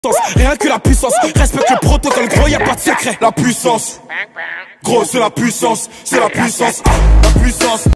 Rien que la puissance, respecte le protocole, gros, y a pas de secret. La puissance, gros, c'est la puissance, la puissance.